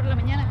por la mañana.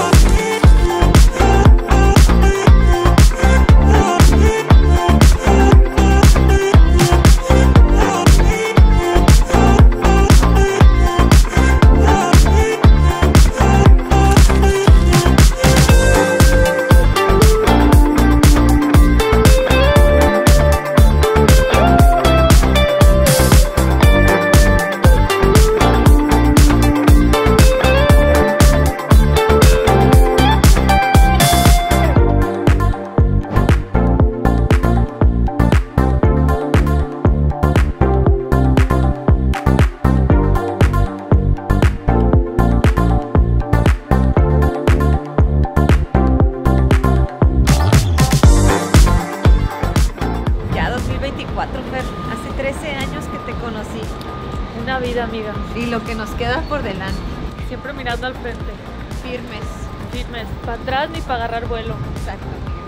Hace 13 años que te conocí. Una vida, amiga. Y lo que nos queda por delante. Siempre mirando al frente. Firmes. Firmes. Para atrás ni para agarrar vuelo. Exacto.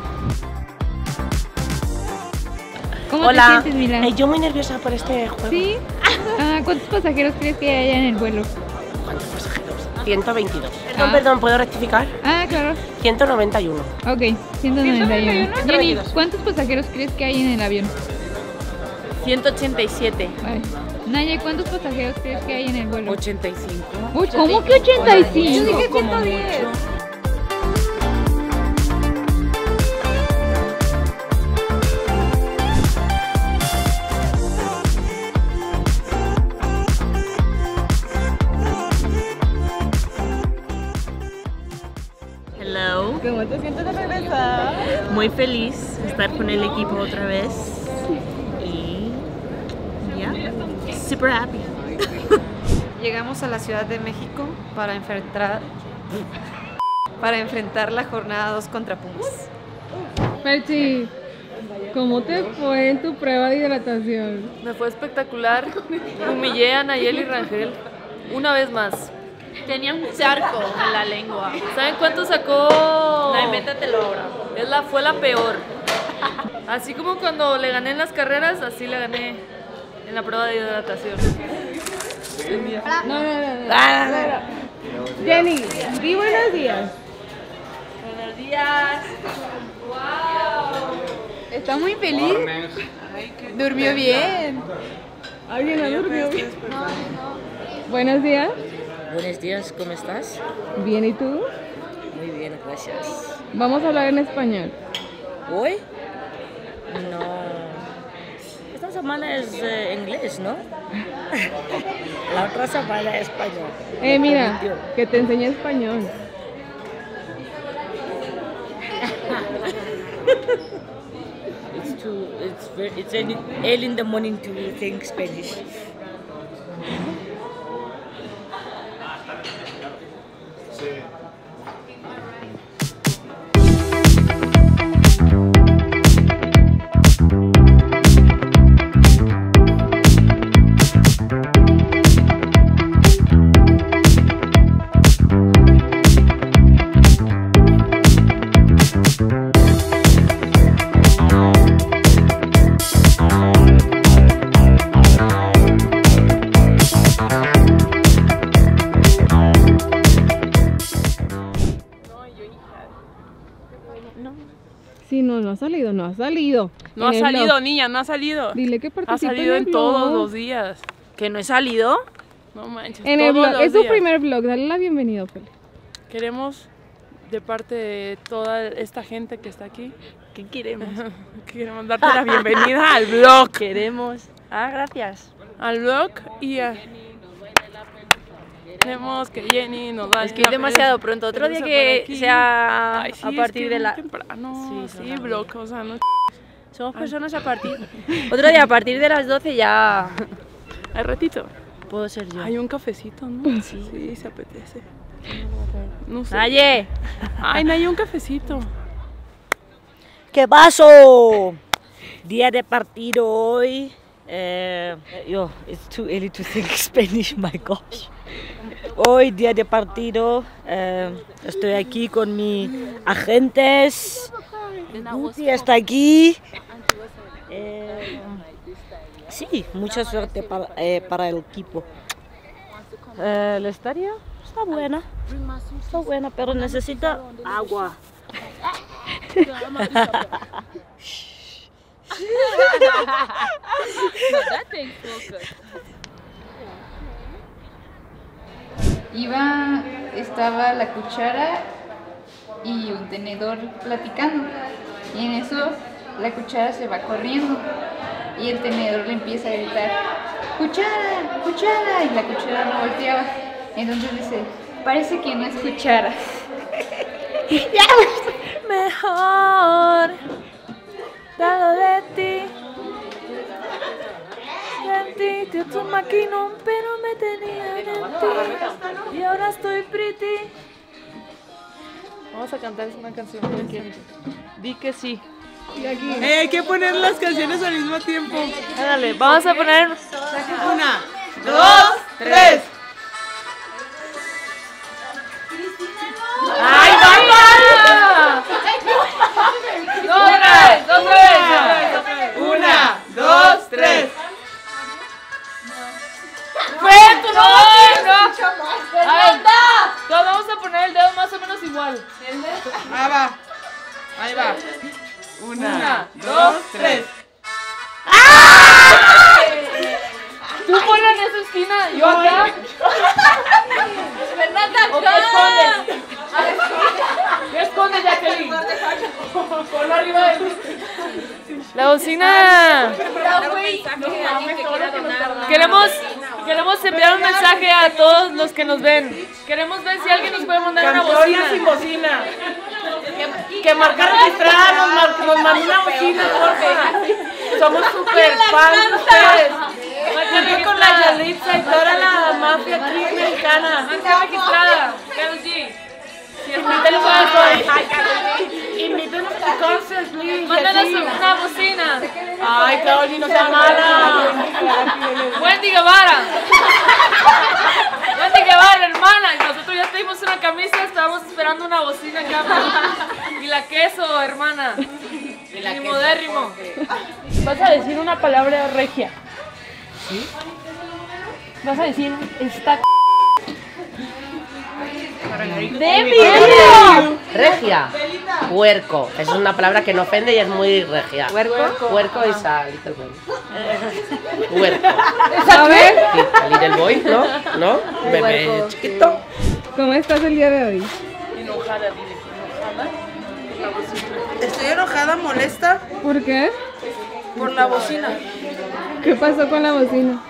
¿Cómo Hola. te sientes, Mila? Yo muy nerviosa por este juego. ¿Sí? ¿Cuántos pasajeros crees que haya en el vuelo? ¿Cuántos pasajeros? 122. Perdón, ¿puedo rectificar? Claro. 191. Ok, 191. Jenny, 192. ¿cuántos pasajeros crees que hay en el avión? 187. Vale. Naye, ¿cuántos pasajeros crees que hay en el vuelo? 85. Uy, ¿cómo que 85? Yo dije Como 110. mucho. Hello. ¿Cómo te sientes de regresar? Muy feliz de estar con el equipo otra vez. Y ya, super happy. Llegamos a la Ciudad de México para enfrentar la jornada 2 contra Pumas. Perchi, ¿cómo te fue en tu prueba de hidratación? Me fue espectacular. Humillé a Nayeli Rangel una vez más. Tenía un charco en la lengua. ¿Saben cuánto sacó? Ay, métetelo ahora. Fue la peor. Así como cuando le gané en las carreras, así le gané en la prueba de hidratación. No. Jenny, di buenos días. Buenos días. Está muy feliz. Durmió bien. ¿Alguien no durmió bien? Buenos días. Buenos días, ¿cómo estás? Bien, ¿y tú? Muy bien, gracias. Vamos a hablar en español. ¿Hoy? No. Esta semana es inglés, ¿no? La otra semana es español. Mira, que te enseñe español. It's early in the morning to think Spanish. Sí, no ha salido. No ha En salido, el blog. niña, no ha salido. Dile que Ha participe salido en en el todos blog. los días. ¿Que no he salido? No manches, En el todos blog. los Es su días. primer vlog. Dale la bienvenida, Feli. Queremos, de parte de toda esta gente que está aquí, ¿Qué queremos? queremos darte la bienvenida al blog. Queremos. Gracias. Al blog y a... Queremos que Jenny nos da... Es que es demasiado pronto. Otro día que sea Ay, sí, a partir es que de es la... muy temprano. Sí, Sí, blog, o sea, no... Somos personas a partir... Otro día a partir de las 12 ya... Hay ratito. Puedo ser yo. Hay un cafecito, ¿no? Sí, se apetece. No sé. ¡Naye! Ay, no hay un cafecito. ¿Qué pasó? Día de partido hoy. It's too early to think Spanish, my gosh. Hoy, día de partido, estoy aquí con mis agentes. Guti está aquí. Sí, mucha suerte para el equipo. El estadio está Está buena. Está buena, pero necesita agua. Estaba la cuchara y un tenedor platicando. Y en eso la cuchara se va corriendo y el tenedor le empieza a gritar, ¡cuchara! ¡Cuchara! Y la cuchara no volteaba. Entonces dice, parece que no es cuchara. Mejor dado de ti. Sentí tu maquinón, pero me tenía de ti. Y ahora estoy pretty. Vamos a cantar una canción. Di que sí. Hay que poner las canciones al mismo tiempo. Dale, vamos a poner. 1, 2, 3. ¡Ay, mamá! ¡Dos, tres! 1, 2, 3. ¡Fue tu no! A ver, todos vamos a poner el dedo más o menos igual. Ahí va. 1, 2, 3. Tú ponla en esa esquina, yo acá. Fernanda, ¿o qué escondes? ¿Qué escondes, Jacqueline? Ponlo arriba de la bocina. Queremos enviar un mensaje a todos los que nos ven. Queremos ver si alguien nos puede mandar una bocina. Sin bocina. Que marca registrada nos manda una bocina, porfa. Somos super fans de ustedes. Junto con la Yalitza y toda la mafia aquí mexicana. Marca registrada. Karol G. Invítenos a Invítenos a concert, please. Mándanos una bocina. Ay, Karol G, no sea mala. Wendy Guevara. Wendy Guevara, hermana. Y nosotros ya tuvimos una camisa, estábamos esperando una bocina acá. Y la queso, hermana. Y modérrimo. Vas a decir una palabra regia. ¿Sí? Vas a decir esta Regia. Puerco. Esa es una palabra que no ofende y es muy regia. Puerco is a little boy. Puerco. ¿Sabes? Sí, a little boy, ¿no? ¿No? Bebé chiquito. ¿Cómo estás el día de hoy? Estoy enojada, molesta ¿Por qué? por la bocina. ¿Qué pasó con la bocina?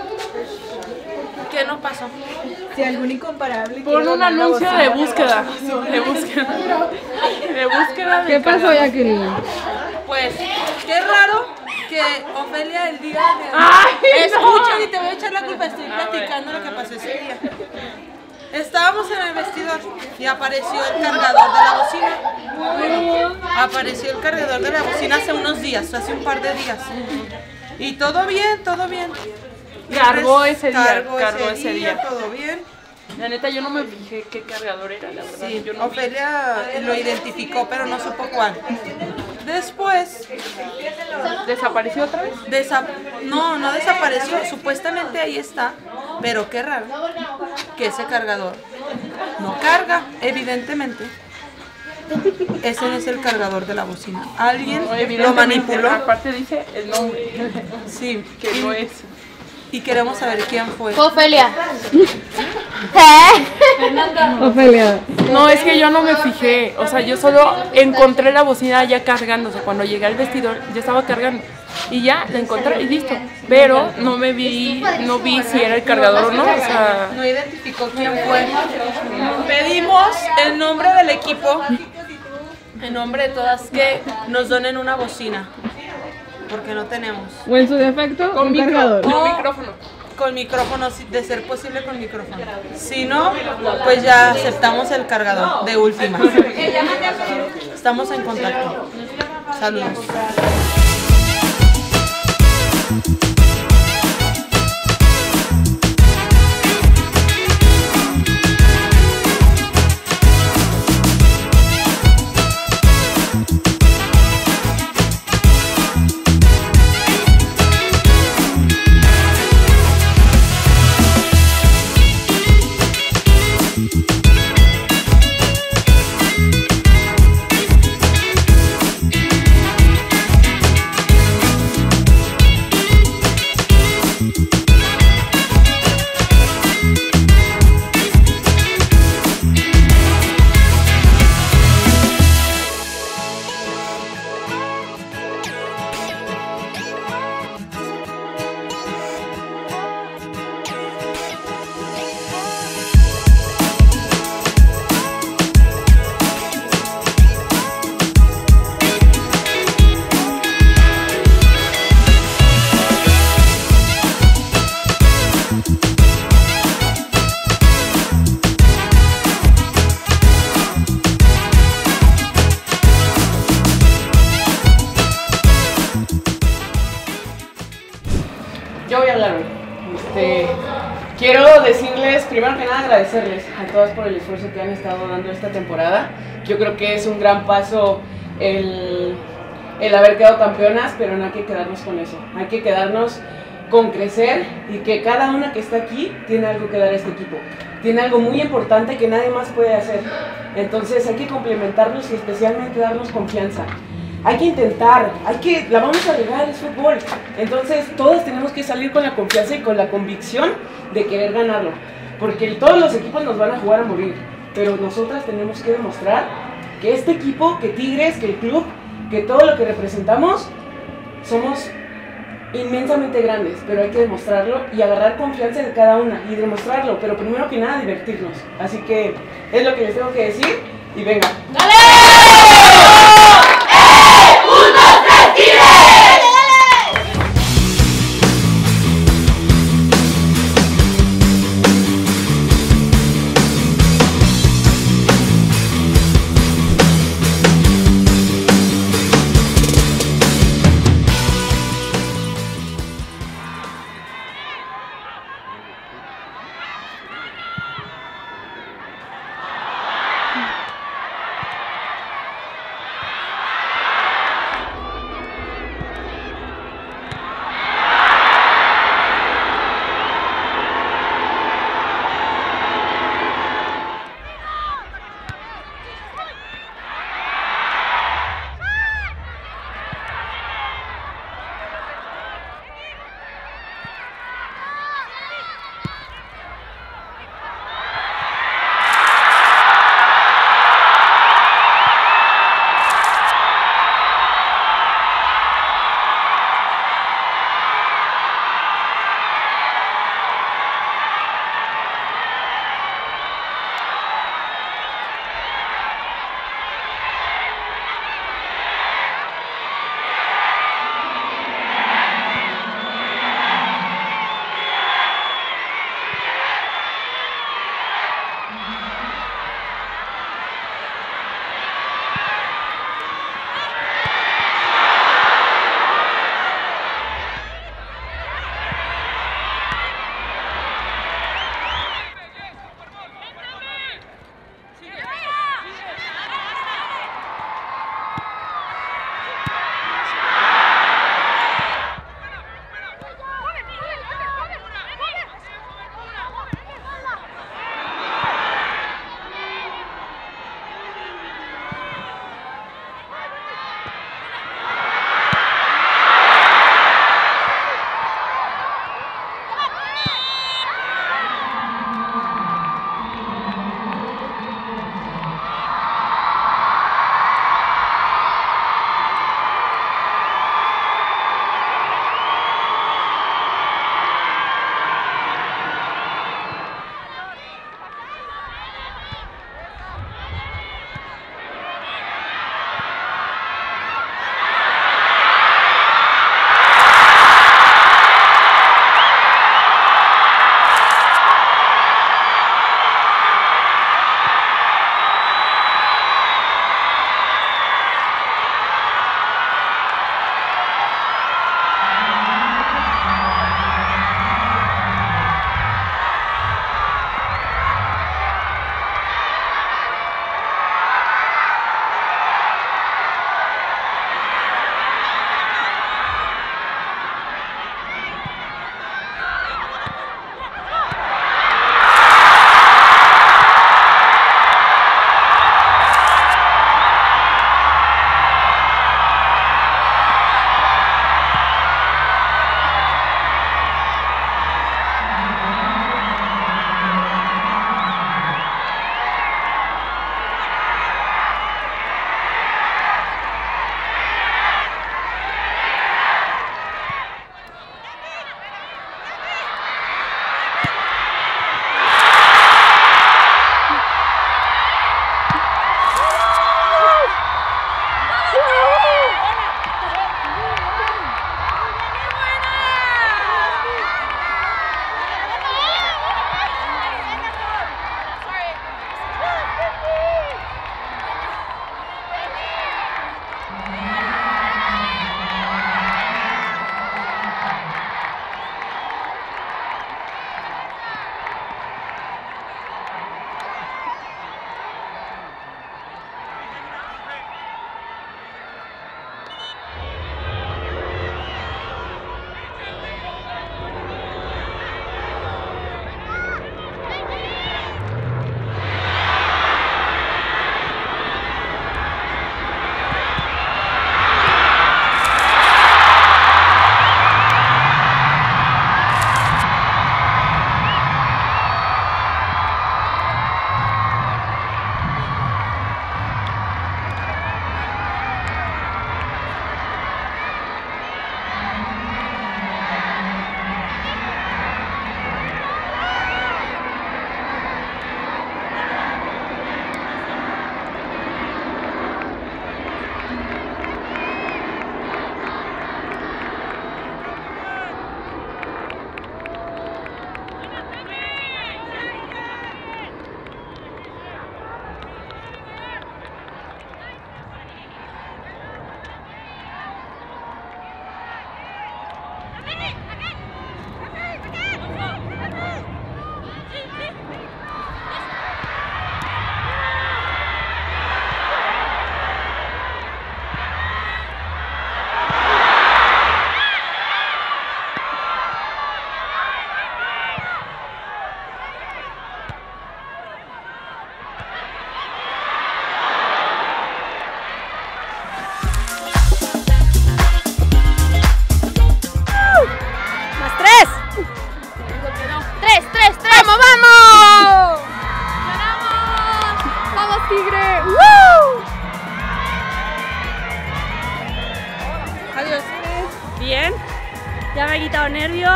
¿Qué no pasó? Si algún incomparable. Por un anuncio de búsqueda. De búsqueda. ¿Qué pasó, Jacqueline? Pues, qué raro que Ofelia el día de... Escucha y te voy a echar la culpa, estoy platicando lo que pasó ese día. Estábamos en el vestidor y apareció el cargador de la bocina. Apareció el cargador de la bocina hace unos días, hace un par de días. Y todo bien, todo bien. Cargó ese día. Cargó ese día, todo bien. La neta, yo no me fijé qué cargador era, la verdad. Sí, yo no Ofelia lo identificó, pero no supo cuál. Después... ¿Desapareció otra vez? No desapareció, supuestamente ahí está, pero qué raro que ese cargador no carga, evidentemente. Ese no es el cargador de la bocina. Alguien lo manipuló. Aparte dice el nombre. Sí, Que no es. y queremos saber quién fue. Ofelia. Ofelia. No, es que yo no me fijé. O sea, yo solo encontré la bocina ya cargándose. Cuando llegué al vestidor, ya estaba cargando. Y ya la encontré y listo. Pero no vi si era el cargador o no. O sea, No identificó quién fue. Pedimos el nombre del equipo, en nombre de todas, que nos donen una bocina. Porque no tenemos. O en su defecto, un cargador. con micrófono. Con micrófono, de ser posible con micrófono. Si no, pues ya aceptamos el cargador de última. Estamos en contacto. Saludos. decirles, primero que nada agradecerles a todas por el esfuerzo que han estado dando esta temporada. Yo creo que es un gran paso el haber quedado campeonas, pero no hay que quedarnos con eso. Hay que quedarnos con crecer y que cada una que está aquí tiene algo que dar a este equipo. Tiene algo muy importante que nadie más puede hacer. Entonces hay que complementarnos y especialmente darnos confianza. Hay que intentar, la vamos a regar, es fútbol. Entonces todos tenemos que salir con la confianza y con la convicción de querer ganarlo. Porque todos los equipos nos van a jugar a morir. Pero nosotras tenemos que demostrar que este equipo, que Tigres, que el club, que todo lo que representamos, somos inmensamente grandes, pero hay que demostrarlo y agarrar confianza de cada una y demostrarlo, pero primero que nada divertirnos. Así que es lo que les tengo que decir y venga. ¡Dale!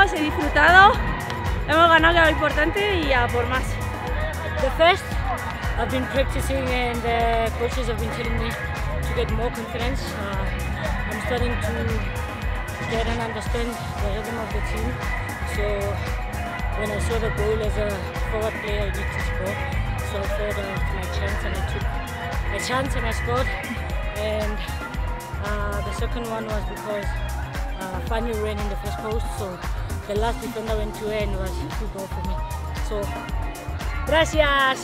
todos, he disfrutado, hemos ganado, que era lo importante, y a por más. The first, I've been practicing and the coaches have been telling me to get more confidence. I'm starting to get and understand the rhythm of the team. So when I saw the goal as a forward player, I need to score. So I thought of my chance and I took a chance and I scored. And the second one was because Fanny ran in the first post, so the last defender went to end was a goal for me. So, gracias.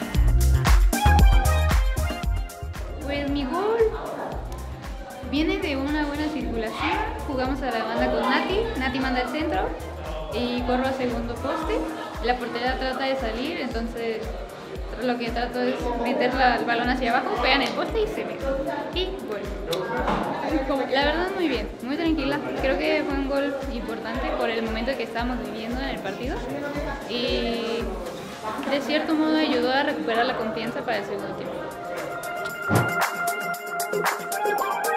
Pues mi gol viene de una buena circulación. Jugamos a la banda con Nati manda el centro y corro a segundo poste. La portera trata de salir, entonces lo que trato es meter el balón hacia abajo, pega en el poste y se mete. Y gol. La verdad muy bien, muy tranquila. Creo que fue un gol importante por el momento que estábamos viviendo en el partido y de cierto modo ayudó a recuperar la confianza para el segundo tiempo.